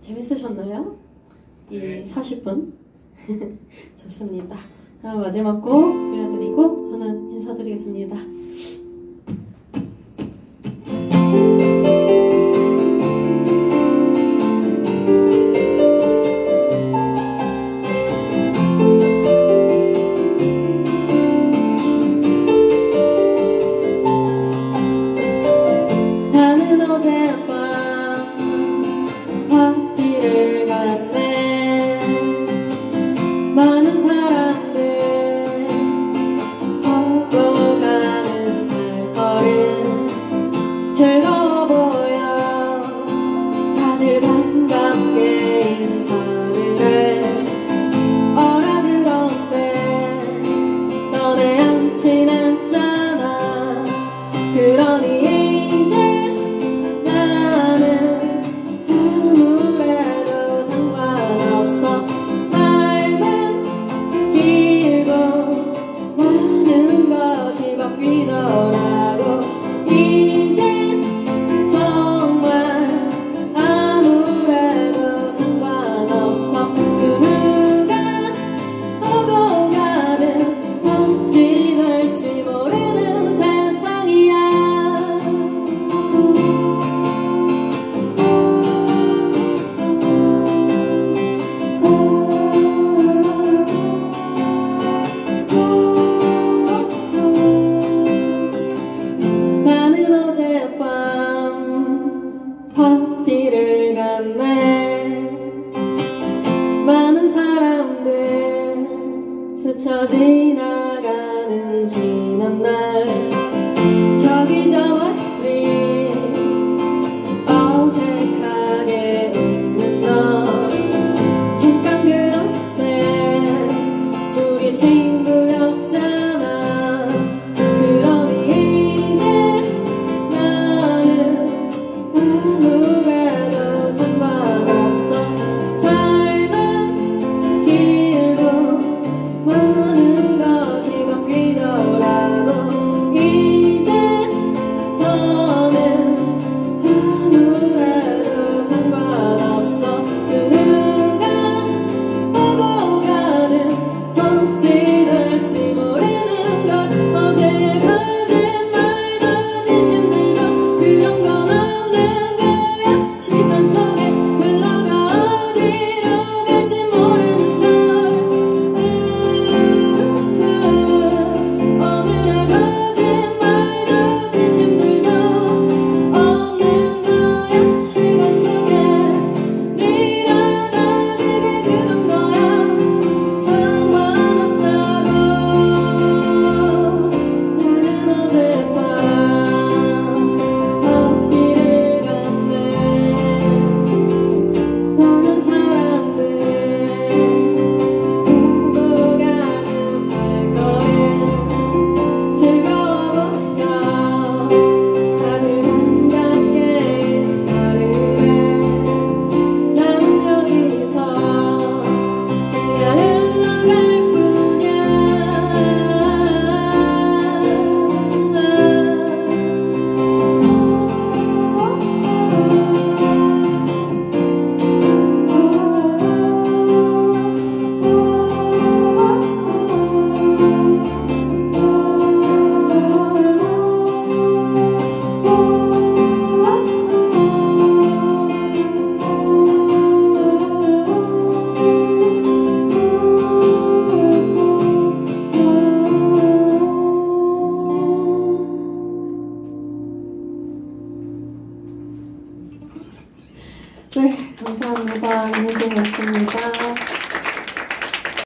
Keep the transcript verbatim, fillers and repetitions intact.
재밌으셨나요? 네. 이 사십 분? 좋습니다. 자, 마지막 곡 들려드리고 저는 인사드리겠습니다. 나는 어젯밤 파티를 갔네. 많은 사람들 보고 가는 발걸음 즐거워 보여. 다들 반갑게 인사를 해. 어라 그런데 너네 안 친했잖아. 그러니 바뀌더라고. 이젠 정말 아무래도 상관없어. 그 누가 오고 가든 어찌 될지 모르는 세상이야. 파티를 갔네. 많은 사람들 스쳐 지나가는 지난날 저기 저 멀리 어색하게 웃는 너. 잠깐 그런데 우리 친구였잖아. 그러니 이제 나는 아무래도 상관없어. 삶은 길고 많은 것이 바뀌더라도 이제 너는 아무래도 상관없어. 그 누가 오고 가든 어찌 될지 모르는 걸. 어제 거짓말도 진심들도 그런 건 없는 거야. 시간 속에 흘러가 어디로 갈지 모르는 걸. 오늘의 거짓말도 진심들도 없는 거야. 시간 속에 미련하게 그건 거야. 상관없다고. 나는 어젯밤 파티를 갔네. 많은 사람들 보고 가는 발걸음 즐거워 보여. 다들 반갑게 인사를 해. 나는 여기서 그냥 흘러갈 뿐이야. 네, 감사합니다. 인생이었습니다.